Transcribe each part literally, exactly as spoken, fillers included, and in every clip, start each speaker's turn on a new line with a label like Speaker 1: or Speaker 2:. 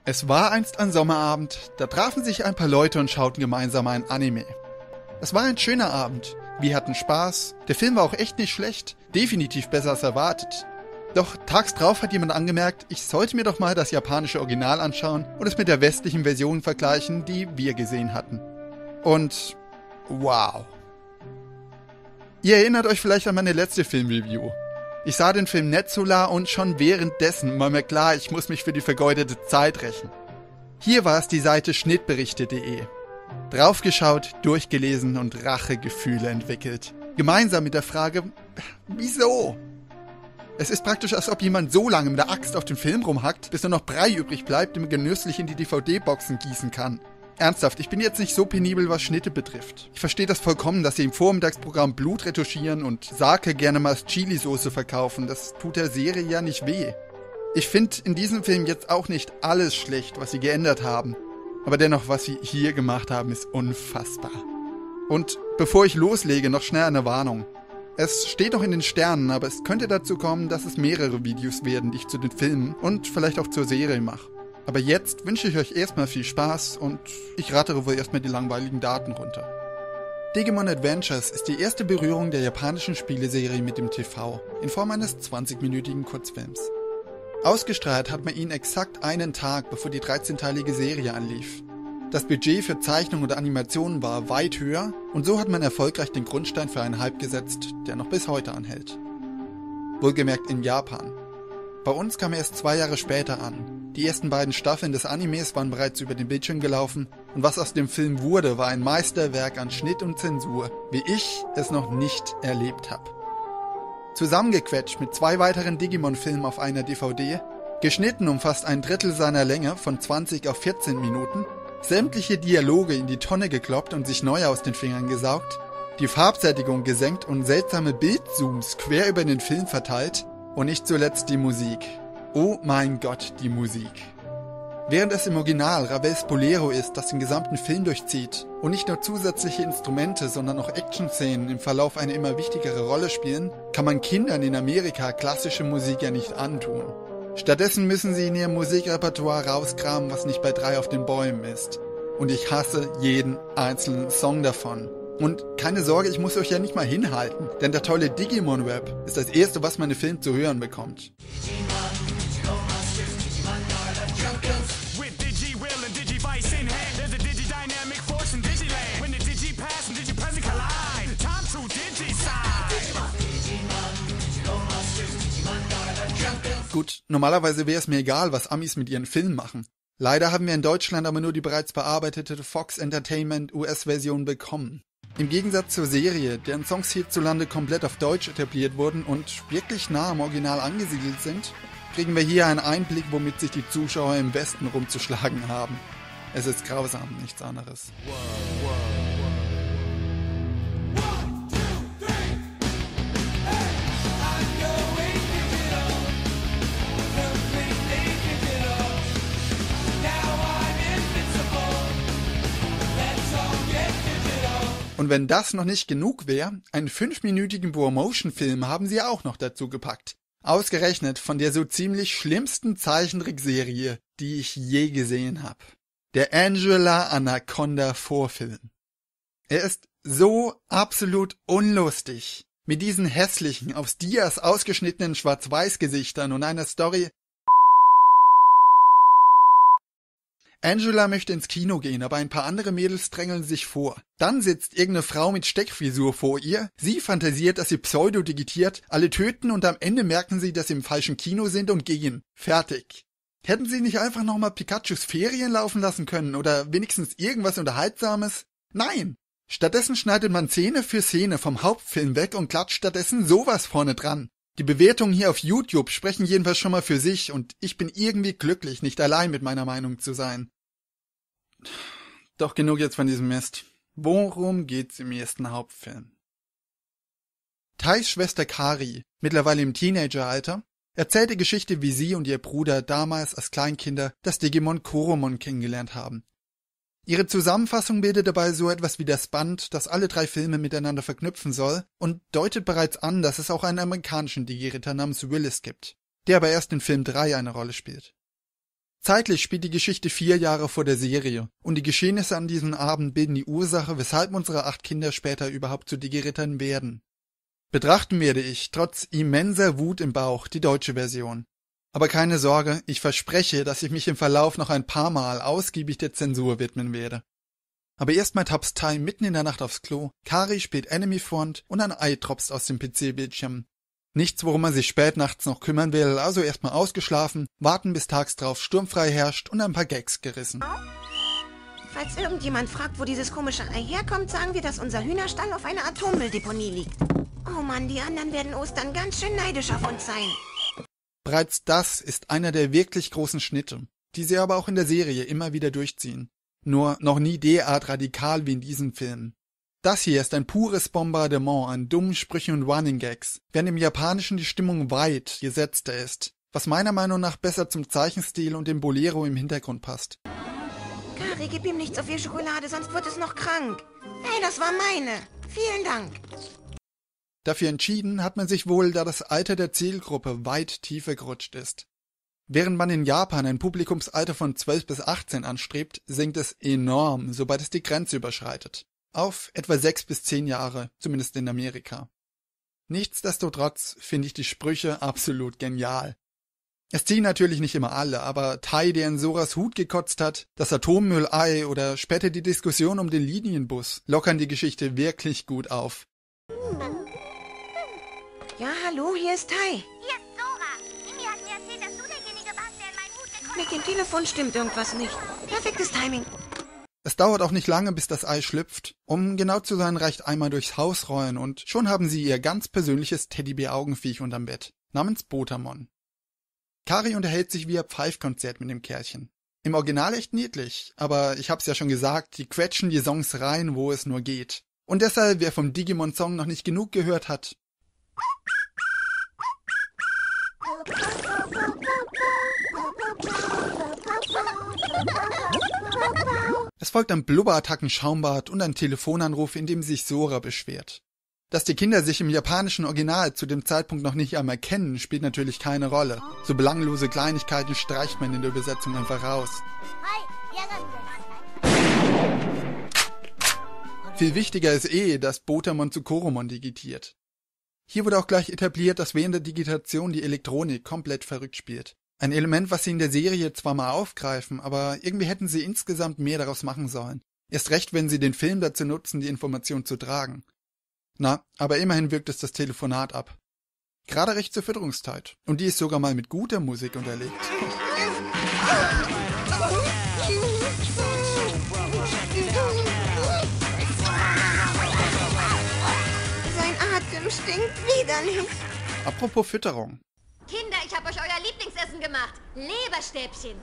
Speaker 1: Es war einst ein Sommerabend, da trafen sich ein paar Leute und schauten gemeinsam ein Anime. Es war ein schöner Abend, wir hatten Spaß, der Film war auch echt nicht schlecht, definitiv besser als erwartet. Doch tags drauf hat jemand angemerkt, ich sollte mir doch mal das japanische Original anschauen und es mit der westlichen Version vergleichen, die wir gesehen hatten. Und wow. Ihr erinnert euch vielleicht an meine letzte Filmreview. Ich sah den Film Netsular und schon währenddessen war mir klar, ich muss mich für die vergeudete Zeit rächen. Hier war es die Seite schnittberichte punkt de. Draufgeschaut, durchgelesen und Rachegefühle entwickelt. Gemeinsam mit der Frage, wieso? Es ist praktisch, als ob jemand so lange mit der Axt auf den Film rumhackt, bis nur noch Brei übrig bleibt, den man genüsslich in die D V D-Boxen gießen kann. Ernsthaft, ich bin jetzt nicht so penibel, was Schnitte betrifft. Ich verstehe das vollkommen, dass sie im Vormittagsprogramm Blut retuschieren und Sake gerne mal als Chili-Soße verkaufen. Das tut der Serie ja nicht weh. Ich finde in diesem Film jetzt auch nicht alles schlecht, was sie geändert haben. Aber dennoch, was sie hier gemacht haben, ist unfassbar. Und bevor ich loslege, noch schnell eine Warnung. Es steht noch in den Sternen, aber es könnte dazu kommen, dass es mehrere Videos werden, die ich zu den Filmen und vielleicht auch zur Serie mache. Aber jetzt wünsche ich euch erstmal viel Spaß und ich rattere wohl erstmal die langweiligen Daten runter. Digimon Adventures ist die erste Berührung der japanischen Spieleserie mit dem T V in Form eines zwanzigminütigen Kurzfilms. Ausgestrahlt hat man ihn exakt einen Tag, bevor die dreizehnteilige Serie anlief. Das Budget für Zeichnung und Animationen war weit höher und so hat man erfolgreich den Grundstein für einen Hype gesetzt, der noch bis heute anhält. Wohlgemerkt in Japan. Bei uns kam er erst zwei Jahre später an. Die ersten beiden Staffeln des Animes waren bereits über den Bildschirm gelaufen und was aus dem Film wurde, war ein Meisterwerk an Schnitt und Zensur, wie ich es noch nicht erlebt habe. Zusammengequetscht mit zwei weiteren Digimon-Filmen auf einer D V D, geschnitten um fast ein Drittel seiner Länge von zwanzig auf vierzehn Minuten, sämtliche Dialoge in die Tonne gekloppt und sich neu aus den Fingern gesaugt, die Farbsättigung gesenkt und seltsame Bildzooms quer über den Film verteilt und nicht zuletzt die Musik. Oh mein Gott, die Musik. Während es im Original Ravels Bolero ist, das den gesamten Film durchzieht und nicht nur zusätzliche Instrumente, sondern auch Action-Szenen im Verlauf eine immer wichtigere Rolle spielen, kann man Kindern in Amerika klassische Musik ja nicht antun. Stattdessen müssen sie in ihrem Musikrepertoire rauskramen, was nicht bei drei auf den Bäumen ist. Und ich hasse jeden einzelnen Song davon. Und keine Sorge, ich muss euch ja nicht mal hinhalten, denn der tolle Digimon-Rap ist das erste, was man im Film zu hören bekommt. Gut, normalerweise wäre es mir egal, was Amis mit ihren Filmen machen. Leider haben wir in Deutschland aber nur die bereits bearbeitete Fox Entertainment U S-Version bekommen. Im Gegensatz zur Serie, deren Songs hierzulande komplett auf Deutsch etabliert wurden und wirklich nah am Original angesiedelt sind, kriegen wir hier einen Einblick, womit sich die Zuschauer im Westen rumzuschlagen haben. Es ist grausam, nichts anderes. Und wenn das noch nicht genug wäre, einen fünfminütigen Bro-Motion-Film haben sie auch noch dazu gepackt. Ausgerechnet von der so ziemlich schlimmsten Zeichentrickserie, die ich je gesehen habe. Der Angela Anaconda Vorfilm. Er ist so absolut unlustig. Mit diesen hässlichen, aufs Dias ausgeschnittenen Schwarz-Weiß-Gesichtern und einer Story. Angela möchte ins Kino gehen, aber ein paar andere Mädels drängeln sich vor. Dann sitzt irgendeine Frau mit Steckfrisur vor ihr, sie fantasiert, dass sie pseudo-digitiert, alle töten und am Ende merken sie, dass sie im falschen Kino sind und gehen. Fertig. Hätten sie nicht einfach nochmal Pikachus Ferien laufen lassen können oder wenigstens irgendwas Unterhaltsames? Nein! Stattdessen schneidet man Szene für Szene vom Hauptfilm weg und klatscht stattdessen sowas vorne dran. Die Bewertungen hier auf YouTube sprechen jedenfalls schon mal für sich und ich bin irgendwie glücklich, nicht allein mit meiner Meinung zu sein. Doch genug jetzt von diesem Mist. Worum geht's im ersten Hauptfilm? Tais Schwester Kari, mittlerweile im Teenageralter, erzählt die Geschichte, wie sie und ihr Bruder damals als Kleinkinder das Digimon Koromon kennengelernt haben. Ihre Zusammenfassung bildet dabei so etwas wie das Band, das alle drei Filme miteinander verknüpfen soll und deutet bereits an, dass es auch einen amerikanischen Digi-Ritter namens Willis gibt, der aber erst in Film drei eine Rolle spielt. Zeitlich spielt die Geschichte vier Jahre vor der Serie und die Geschehnisse an diesem Abend bilden die Ursache, weshalb unsere acht Kinder später überhaupt zu Digi-Rittern werden. Betrachten werde ich, trotz immenser Wut im Bauch, die deutsche Version. Aber keine Sorge, ich verspreche, dass ich mich im Verlauf noch ein paar Mal ausgiebig der Zensur widmen werde. Aber erstmal tapst Ty mitten in der Nacht aufs Klo, Kari spielt Enemy Front und ein Ei tropft aus dem P C-Bildschirm. Nichts, worum man sich spät nachts noch kümmern will, also erstmal ausgeschlafen, warten bis tags drauf sturmfrei herrscht und ein paar Gags gerissen.
Speaker 2: Falls irgendjemand fragt, wo dieses komische Ei herkommt, sagen wir, dass unser Hühnerstall auf einer Atommülldeponie liegt. Oh Mann, die anderen werden Ostern ganz schön neidisch auf uns sein.
Speaker 1: Bereits das ist einer der wirklich großen Schnitte, die sie aber auch in der Serie immer wieder durchziehen. Nur noch nie derart radikal wie in diesem Film. Das hier ist ein pures Bombardement an dummen Sprüchen und Running Gags, während im Japanischen die Stimmung weit gesetzter ist, was meiner Meinung nach besser zum Zeichenstil und dem Bolero im Hintergrund passt.
Speaker 2: Kari, gib ihm nicht so viel Schokolade, sonst wird es noch krank. Hey, das war meine. Vielen Dank.
Speaker 1: Dafür entschieden hat man sich wohl, da das Alter der Zielgruppe weit tiefer gerutscht ist. Während man in Japan ein Publikumsalter von zwölf bis achtzehn anstrebt, sinkt es enorm, sobald es die Grenze überschreitet. Auf etwa sechs bis zehn Jahre, zumindest in Amerika. Nichtsdestotrotz finde ich die Sprüche absolut genial. Es ziehen natürlich nicht immer alle, aber Tai, der in Soras Hut gekotzt hat, das Atommüllei oder später die Diskussion um den Linienbus lockern die Geschichte wirklich gut auf.
Speaker 2: Ja, hallo, hier ist Tai.
Speaker 3: Hier ist Sora. Mimi hat mir erzählt, dass du derjenige warst, der in mein Hut gekotzt hat.
Speaker 2: Mit dem Telefon stimmt irgendwas nicht. Perfektes Timing.
Speaker 1: Es dauert auch nicht lange, bis das Ei schlüpft. Um genau zu sein, reicht einmal durchs Haus rollen und schon haben sie ihr ganz persönliches Teddybär-Augenviech unterm Bett, namens Botamon. Kari unterhält sich via Pfeifkonzert mit dem Kerlchen. Im Original echt niedlich, aber ich hab's ja schon gesagt, die quetschen die Songs rein, wo es nur geht. Und deshalb, wer vom Digimon-Song noch nicht genug gehört hat, es folgt ein Blubberattacken-Schaumbad und ein Telefonanruf, in dem sich Sora beschwert. Dass die Kinder sich im japanischen Original zu dem Zeitpunkt noch nicht einmal kennen, spielt natürlich keine Rolle. So belanglose Kleinigkeiten streicht man in der Übersetzung einfach raus. Viel wichtiger ist eh, dass Botamon zu Koromon digitiert. Hier wurde auch gleich etabliert, dass während der Digitation die Elektronik komplett verrückt spielt. Ein Element, was sie in der Serie zwar mal aufgreifen, aber irgendwie hätten sie insgesamt mehr daraus machen sollen. Erst recht, wenn sie den Film dazu nutzen, die Information zu tragen. Na, aber immerhin wirkt es das Telefonat ab. Gerade recht zur Fütterungszeit. Und die ist sogar mal mit guter Musik unterlegt.
Speaker 2: Sein Atem stinkt widerlich.
Speaker 1: Apropos Fütterung.
Speaker 3: Kinder, ich habe euch euer Lieblingsessen gemacht. Leberstäbchen.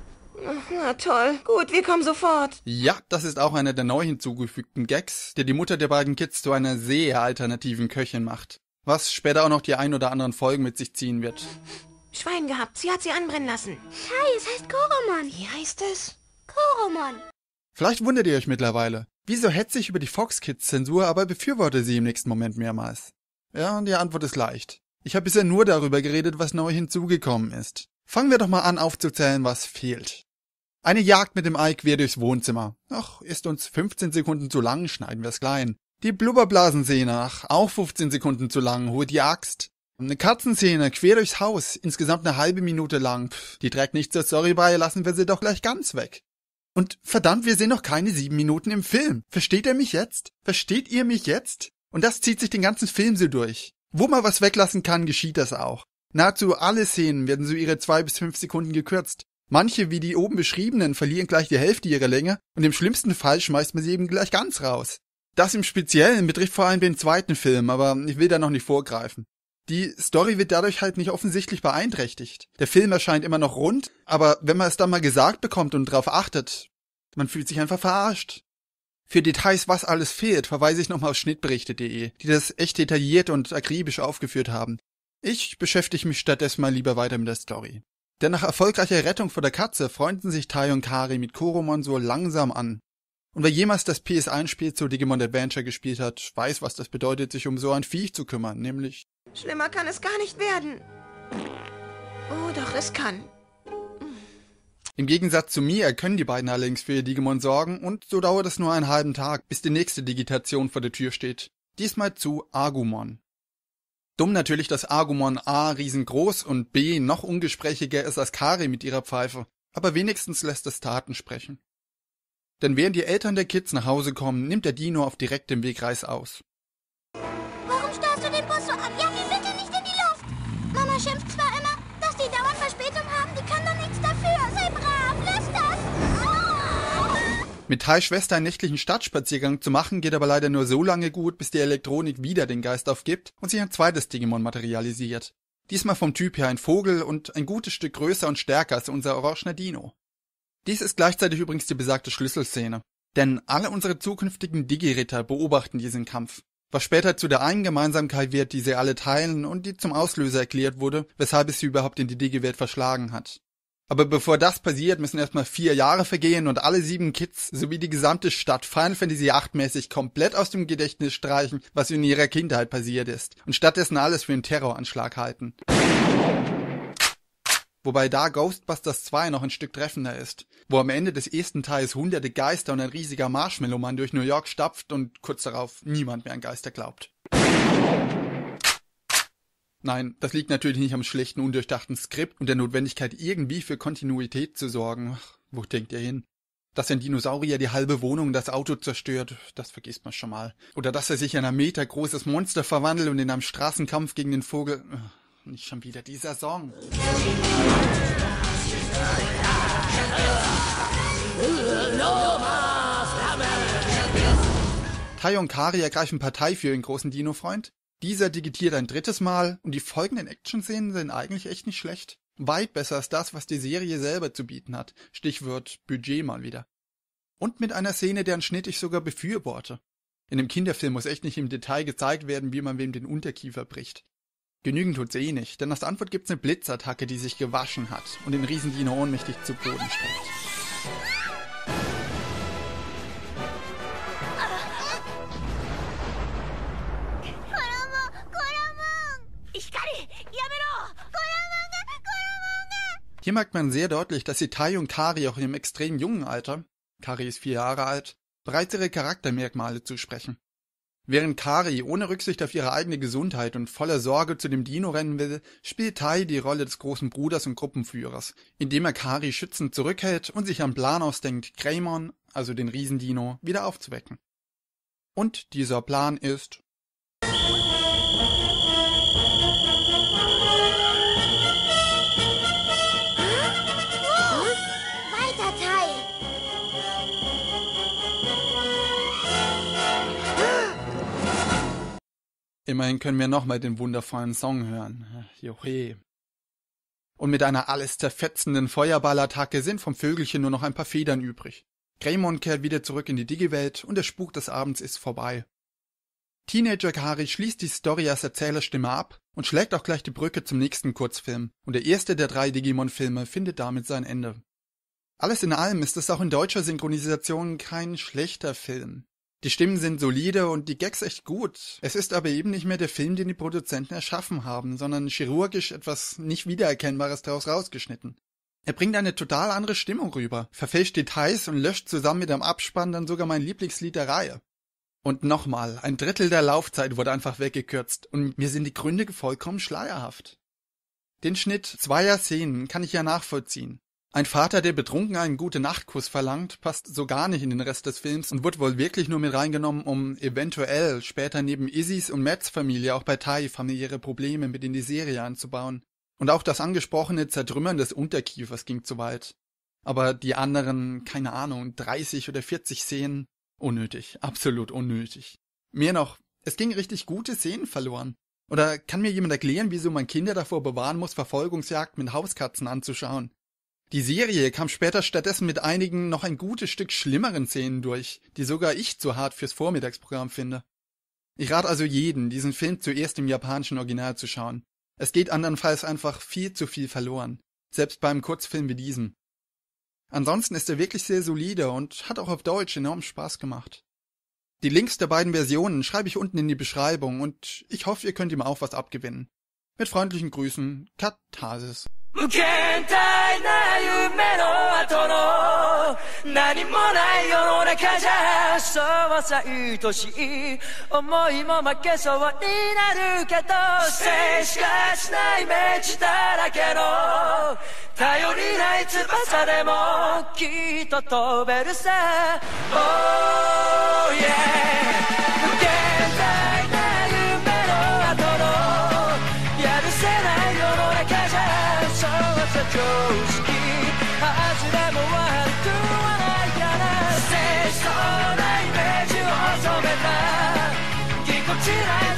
Speaker 2: Na toll. Gut, wir kommen sofort.
Speaker 1: Ja, das ist auch einer der neu hinzugefügten Gags, der die Mutter der beiden Kids zu einer sehr alternativen Köchin macht. Was später auch noch die ein oder anderen Folgen mit sich ziehen wird.
Speaker 2: Schwein gehabt. Sie hat sie anbrennen lassen.
Speaker 3: Hi, es heißt Koromon.
Speaker 2: Wie heißt es?
Speaker 3: Koromon.
Speaker 1: Vielleicht wundert ihr euch mittlerweile. Wieso hetze ich über die Fox Kids Zensur, aber befürworte sie im nächsten Moment mehrmals? Ja, und die Antwort ist leicht. Ich habe bisher nur darüber geredet, was neu hinzugekommen ist. Fangen wir doch mal an aufzuzählen, was fehlt. Eine Jagd mit dem Ei quer durchs Wohnzimmer. Ach, ist uns fünfzehn Sekunden zu lang, schneiden wir's klein. Die Blubberblasenszene, ach, auch fünfzehn Sekunden zu lang, holt die Axt. Eine Katzenszene, quer durchs Haus, insgesamt eine halbe Minute lang. Pff, die trägt nicht zur Story bei, lassen wir sie doch gleich ganz weg. Und verdammt, wir sehen noch keine sieben Minuten im Film. Versteht ihr mich jetzt? Versteht ihr mich jetzt? Und das zieht sich den ganzen Film so durch. Wo man was weglassen kann, geschieht das auch. Nahezu alle Szenen werden so ihre zwei bis fünf Sekunden gekürzt. Manche, wie die oben beschriebenen, verlieren gleich die Hälfte ihrer Länge und im schlimmsten Fall schmeißt man sie eben gleich ganz raus. Das im Speziellen betrifft vor allem den zweiten Film, aber ich will da noch nicht vorgreifen. Die Story wird dadurch halt nicht offensichtlich beeinträchtigt. Der Film erscheint immer noch rund, aber wenn man es dann mal gesagt bekommt und drauf achtet, man fühlt sich einfach verarscht. Für Details, was alles fehlt, verweise ich nochmal auf schnittberichte punkt de, die das echt detailliert und akribisch aufgeführt haben. Ich beschäftige mich stattdessen mal lieber weiter mit der Story. Denn nach erfolgreicher Rettung vor der Katze freunden sich Tai und Kari mit Koromon so langsam an. Und wer jemals das P S eins Spiel zu Digimon Adventure gespielt hat, weiß, was das bedeutet, sich um so ein Viech zu kümmern, nämlich...
Speaker 2: Schlimmer kann es gar nicht werden. Oh, doch, es kann.
Speaker 1: Im Gegensatz zu mir können die beiden allerdings für ihr Digimon sorgen und so dauert es nur einen halben Tag, bis die nächste Digitation vor der Tür steht. Diesmal zu Agumon. Dumm natürlich, dass Agumon A riesengroß und B noch ungesprächiger ist als Kari mit ihrer Pfeife, aber wenigstens lässt es Taten sprechen. Denn während die Eltern der Kids nach Hause kommen, nimmt der Dino auf direktem Weg reißaus.
Speaker 3: Warum starrst du den Bus so an? Jag ihn bitte nicht in die Luft! Mama schimpft zwar immer, dass die dauernd Verspätung haben, die kann doch nichts dafür. Sei brav, lass das! Oh!
Speaker 1: Mit Tai's Schwester einen nächtlichen Stadtspaziergang zu machen, geht aber leider nur so lange gut, bis die Elektronik wieder den Geist aufgibt und sich ein zweites Digimon materialisiert. Diesmal vom Typ her ein Vogel und ein gutes Stück größer und stärker als unser orangener Dino. Dies ist gleichzeitig übrigens die besagte Schlüsselszene. Denn alle unsere zukünftigen Digi-Ritter beobachten diesen Kampf. Was später zu der einen Gemeinsamkeit wird, die sie alle teilen und die zum Auslöser erklärt wurde, weshalb es sie überhaupt in die Digi-Welt verschlagen hat. Aber bevor das passiert, müssen erstmal vier Jahre vergehen und alle sieben Kids sowie die gesamte Stadt Final Fantasy acht mäßig komplett aus dem Gedächtnis streichen, was in ihrer Kindheit passiert ist, und stattdessen alles für einen Terroranschlag halten. Wobei da Ghostbusters zwei noch ein Stück treffender ist, wo am Ende des ersten Teils hunderte Geister und ein riesiger Marshmallow-Mann durch New York stapft und kurz darauf niemand mehr an Geister glaubt. Nein, das liegt natürlich nicht am schlechten, undurchdachten Skript und der Notwendigkeit, irgendwie für Kontinuität zu sorgen. Ach, wo denkt ihr hin? Dass ein Dinosaurier die halbe Wohnung und das Auto zerstört, das vergisst man schon mal. Oder dass er sich in ein metergroßes Monster verwandelt und in einem Straßenkampf gegen den Vogel... Nicht schon wieder dieser Song. Tai und Kari ergreifen Partei für ihren großen Dino-Freund. Dieser digitiert ein drittes Mal und die folgenden Action-Szenen sind eigentlich echt nicht schlecht. Weit besser als das, was die Serie selber zu bieten hat. Stichwort Budget mal wieder. Und mit einer Szene, deren Schnitt ich sogar befürworte. In dem Kinderfilm muss echt nicht im Detail gezeigt werden, wie man wem den Unterkiefer bricht. Genügend tut's eh nicht, denn als Antwort gibt's eine Blitzattacke, die sich gewaschen hat und den Riesendino ohnmächtig zu Boden streckt. Hier merkt man sehr deutlich, dass sie Tai und Kari auch in einem extrem jungen Alter, Kari ist vier Jahre alt, bereits ihre Charaktermerkmale zusprechen. Während Kari ohne Rücksicht auf ihre eigene Gesundheit und voller Sorge zu dem Dino rennen will, spielt Tai die Rolle des großen Bruders und Gruppenführers, indem er Kari schützend zurückhält und sich einen Plan ausdenkt, Greymon, also den Riesendino, wieder aufzuwecken. Und dieser Plan ist...
Speaker 3: Weiter, Tai!
Speaker 1: Immerhin können wir nochmal den wundervollen Song hören. Johe. Und mit einer alles zerfetzenden Feuerballattacke sind vom Vögelchen nur noch ein paar Federn übrig. Greymon kehrt wieder zurück in die Digi-Welt und der Spuk des Abends ist vorbei. Teenager Kari schließt die Story als Erzählerstimme ab und schlägt auch gleich die Brücke zum nächsten Kurzfilm. Und der erste der drei Digimon-Filme findet damit sein Ende. Alles in allem ist es auch in deutscher Synchronisation kein schlechter Film. Die Stimmen sind solide und die Gags echt gut. Es ist aber eben nicht mehr der Film, den die Produzenten erschaffen haben, sondern chirurgisch etwas nicht Wiedererkennbares daraus rausgeschnitten. Er bringt eine total andere Stimmung rüber, verfälscht Details und löscht zusammen mit dem Abspann dann sogar mein Lieblingslied der Reihe. Und nochmal, ein Drittel der Laufzeit wurde einfach weggekürzt und mir sind die Gründe vollkommen schleierhaft. Den Schnitt zweier Szenen kann ich ja nachvollziehen. Ein Vater, der betrunken einen Gute-Nacht-Kuss verlangt, passt so gar nicht in den Rest des Films und wird wohl wirklich nur mit reingenommen, um eventuell später neben Izzys und Matts Familie auch bei Tai familiäre Probleme mit in die Serie einzubauen. Und auch das angesprochene Zertrümmern des Unterkiefers ging zu weit. Aber die anderen, keine Ahnung, dreißig oder vierzig Szenen, unnötig, absolut unnötig. Mehr noch, es ging richtig gute Szenen verloren. Oder kann mir jemand erklären, wieso man Kinder davor bewahren muss, Verfolgungsjagd mit Hauskatzen anzuschauen? Die Serie kam später stattdessen mit einigen noch ein gutes Stück schlimmeren Szenen durch, die sogar ich zu hart fürs Vormittagsprogramm finde. Ich rate also jeden, diesen Film zuerst im japanischen Original zu schauen. Es geht andernfalls einfach viel zu viel verloren, selbst beim Kurzfilm wie diesem. Ansonsten ist er wirklich sehr solide und hat auch auf Deutsch enorm Spaß gemacht. Die Links der beiden Versionen schreibe ich unten in die Beschreibung und ich hoffe, ihr könnt ihm auch was abgewinnen. Mit freundlichen Grüßen, Katharsis.
Speaker 4: 無限大な夢の後の何もない世の中じゃそうさ愛しい思いも負けそうになるけど静しかしないイメージだらけの頼りない翼でもきっと飛べるさ Oh yeah 無限大な夢の後のやるせない世の中じゃそうさ常識外れも悪くはないから清楚なイメージを染めたぎこちない